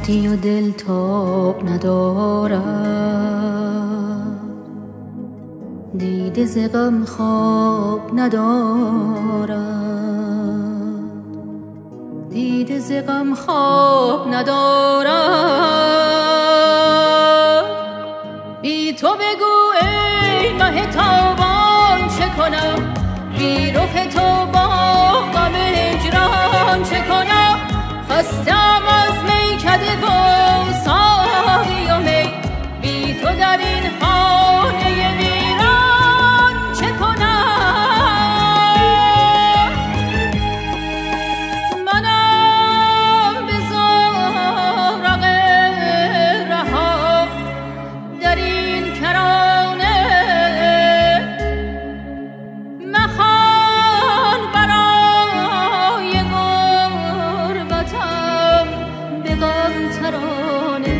رفتی و دل تاب ندارد، دیده ز غم خواب ندارد، دیده ز غم خواب ندارد. بی تو بگو ای مه تابان چه کنم، بی رخ تو با غم هجران چه کنم. خستم از میکده و ساقی و می، بی تو در این خانه ویران چه کنم. منم به زورق رها در این کرانه، مخوان برای غربتم به غم ترانه.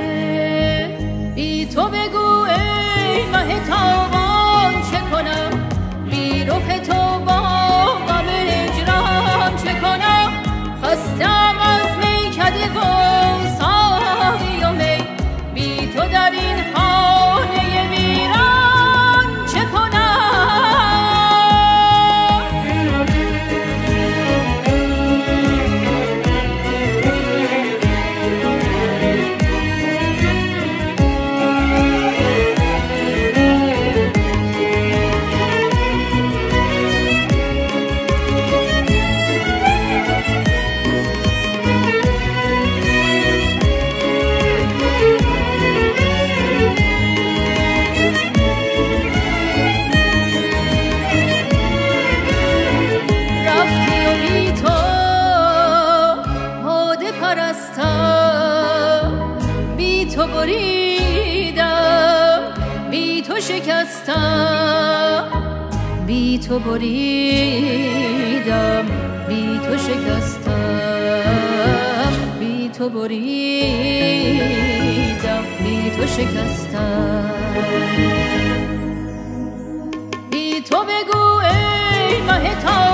بی تو بگو ای مه تابان چه کنم، بی رخ تو با غم هجران چه کنم. خستم از میکده و ساقی و می، بی تو در این خانه ویران چه کنم. رفتی و بی تو باده پرستم، بی تو بریدم، بی تو شکستم، بی تو بریدم، بی تو شکستم، بی تو بریدم، بی تو شکستم. بی تو بگو ای مه تابان